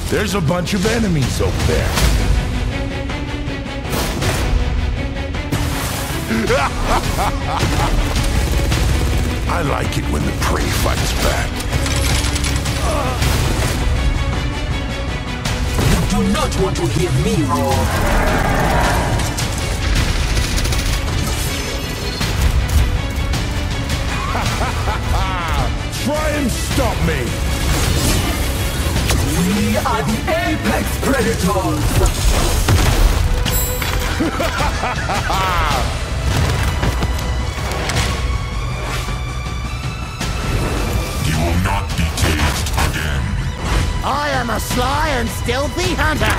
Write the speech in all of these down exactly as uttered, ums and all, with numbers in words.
There's a bunch of enemies over there. I like it when the prey fights back. You do not want to hear me roar. Try and stop me! We are the Apex Predators! You will not be tased again. I am a sly and stealthy hunter!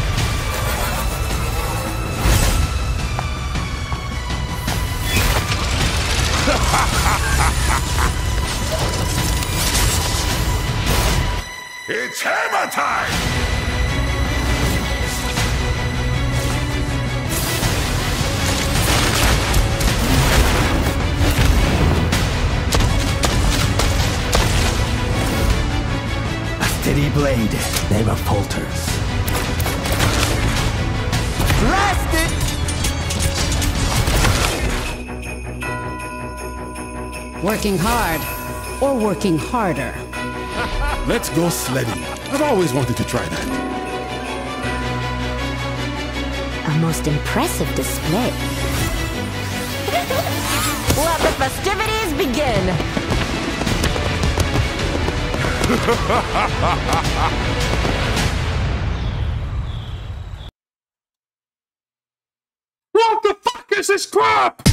It's hammer time! A steady blade never falters. Blast it! Working hard or working harder? Let's go sledding. I've always wanted to try that. A most impressive display. Let the festivities begin! What the fuck is this crap?